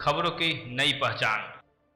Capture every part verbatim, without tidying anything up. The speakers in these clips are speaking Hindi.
खबरों की नई पहचान।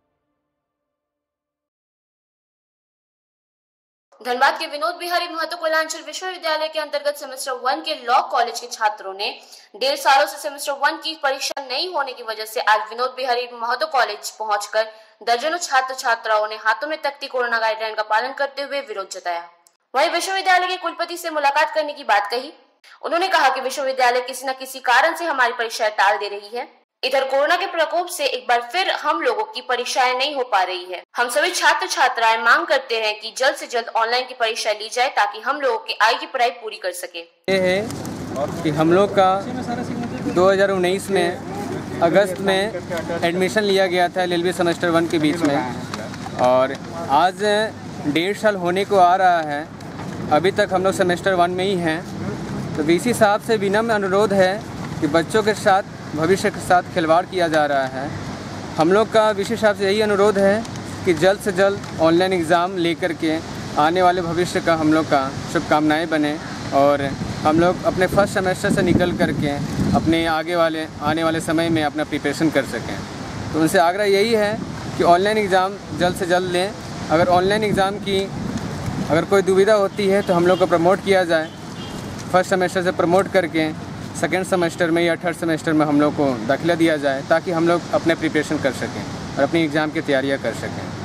धनबाद के विनोद बिहारी महतो कोयलांचल विश्वविद्यालय के अंतर्गत सेमेस्टर वन के लॉ कॉलेज के छात्रों ने डेढ़ सालों से सेमेस्टर वन की परीक्षा नहीं होने की वजह से आज विनोद बिहारी महतो कॉलेज पहुंचकर दर्जनों छात्र छात्राओं ने हाथों में तख्ती कोरोना गाइडलाइन का पालन करते हुए विरोध जताया। वहीं विश्वविद्यालय के कुलपति से मुलाकात करने की बात कही। उन्होंने कहा कि विश्वविद्यालय किसी न किसी कारण से हमारी परीक्षाएं टाल दे रही है। इधर कोरोना के प्रकोप से एक बार फिर हम लोगों की परीक्षाएं नहीं हो पा रही है। हम सभी छात्र छात्राएं मांग करते हैं कि जल्द से जल्द ऑनलाइन की परीक्षा ली जाए ताकि हम लोगों की आगे की पढ़ाई पूरी कर सके। ये है कि हम लोग का दो हज़ार उन्नीस में अगस्त में एडमिशन लिया गया था एलएलबी सेमेस्टर वन के बीच में, और आज डेढ़ साल होने को आ रहा है, अभी तक हम लोग सेमेस्टर वन में ही हैं। तो वीसी साहब से विनम्र अनुरोध है कि बच्चों के साथ भविष्य के साथ खिलवाड़ किया जा रहा है। हम लोग का वीसी साहब से यही अनुरोध है कि जल्द से जल्द ऑनलाइन एग्ज़ाम लेकर के आने वाले भविष्य का हम लोग का शुभकामनाएँ बने और हम लोग अपने फर्स्ट सेमेस्टर से निकल करके अपने आगे वाले आने वाले समय में अपना प्रिपरेशन कर सकें। तो उनसे आग्रह यही है कि ऑनलाइन एग्ज़ाम जल्द से जल्द लें। अगर ऑनलाइन एग्ज़ाम की अगर कोई दुविधा होती है तो हम लोग को प्रमोट किया जाए, फर्स्ट सेमेस्टर से प्रमोट करके सेकेंड सेमेस्टर में या थर्ड सेमेस्टर में हम लोग को दाखिला दिया जाए ताकि हम लोग अपने प्रिपरेशन कर सकें और अपनी एग्ज़ाम की तैयारियां कर सकें।